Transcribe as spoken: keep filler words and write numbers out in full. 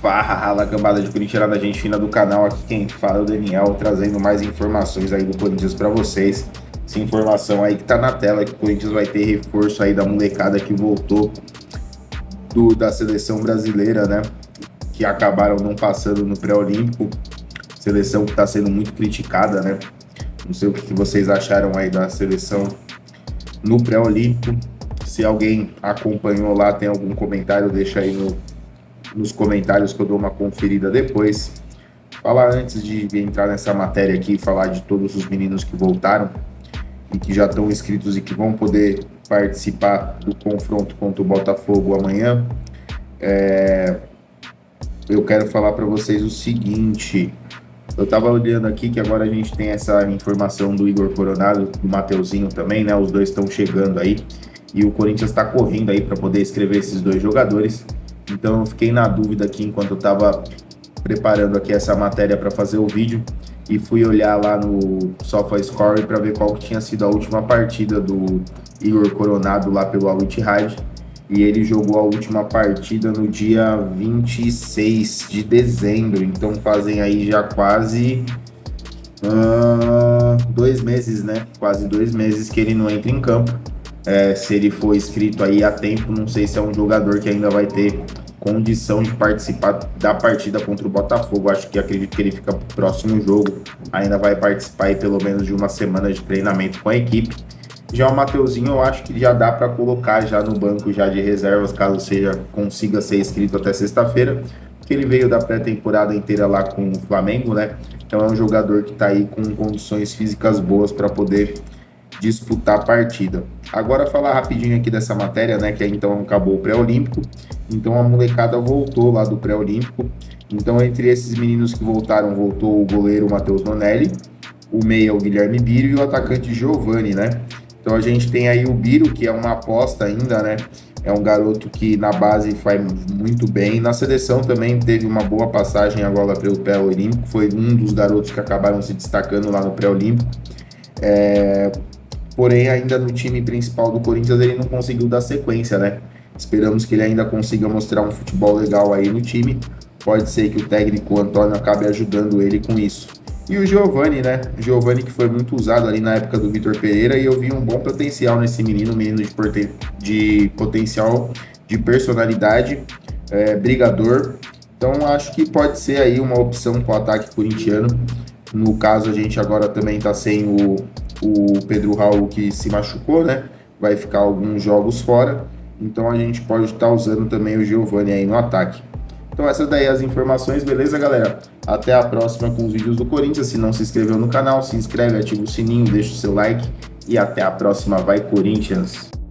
Fala, cambada de corintiana, gente fina do canal, aqui quem fala é o Daniel, trazendo mais informações aí do Corinthians para vocês. Essa informação aí que tá na tela, que o Corinthians vai ter reforço aí da molecada que voltou do, da seleção brasileira, né? Que acabaram não passando no pré-olímpico, seleção que tá sendo muito criticada, né? Não sei o que vocês acharam aí da seleção no pré-olímpico. Se alguém acompanhou lá, tem algum comentário, deixa aí no nos comentários que eu dou uma conferida depois. Falar antes de entrar nessa matéria aqui, falar de todos os meninos que voltaram e que já estão inscritos e que vão poder participar do confronto contra o Botafogo amanhã. É... Eu quero falar para vocês o seguinte, eu estava olhando aqui que agora a gente tem essa informação do Igor Coronado, do Mateuzinho também, né? Os dois estão chegando aí e o Corinthians está correndo aí para poder escrever esses dois jogadores. Então eu fiquei na dúvida aqui enquanto eu estava preparando aqui essa matéria para fazer o vídeo e fui olhar lá no SofaScore para ver qual que tinha sido a última partida do Igor Coronado lá pelo Al Ittihad, e ele jogou a última partida no dia vinte e seis de dezembro, então fazem aí já quase uh, dois meses, né? Quase dois meses que ele não entra em campo. É, se ele for inscrito aí a tempo, não sei se é um jogador que ainda vai ter condição de participar da partida contra o Botafogo. Acho que acredito que ele fica pro próximo jogo, ainda vai participar aí pelo menos de uma semana de treinamento com a equipe. Já o Mateuzinho, eu acho que já dá para colocar já no banco já de reservas, caso seja consiga ser inscrito até sexta-feira, porque ele veio da pré-temporada inteira lá com o Flamengo, né? Então é um jogador que está aí com condições físicas boas para poder disputar a partida. Agora falar rapidinho aqui dessa matéria, né, que aí, então acabou o pré-olímpico, então a molecada voltou lá do pré-olímpico. Então entre esses meninos que voltaram, voltou o goleiro Matheus Nonelli, o meia o Guilherme Biro e o atacante Giovani, né? Então a gente tem aí o Biro, que é uma aposta ainda, né? É um garoto que na base faz muito bem, na seleção também teve uma boa passagem agora pelo pré-olímpico, foi um dos garotos que acabaram se destacando lá no pré-olímpico. É... Porém, ainda no time principal do Corinthians ele não conseguiu dar sequência, né? Esperamos que ele ainda consiga mostrar um futebol legal aí no time. Pode ser que o técnico Antônio acabe ajudando ele com isso. E o Giovani, né? O Giovani que foi muito usado ali na época do Vitor Pereira, e eu vi um bom potencial nesse menino, menino de, porte... de potencial, de personalidade, é, brigador. Então acho que pode ser aí uma opção para o ataque corintiano. No caso, a gente agora também está sem o, o Pedro Raul, que se machucou, né? Vai ficar alguns jogos fora. Então a gente pode estar tá usando também o Giovani aí no ataque. Então essas daí as informações, beleza, galera? Até a próxima com os vídeos do Corinthians. Se não se inscreveu no canal, se inscreve, ativa o sininho, deixa o seu like. E até a próxima. Vai, Corinthians!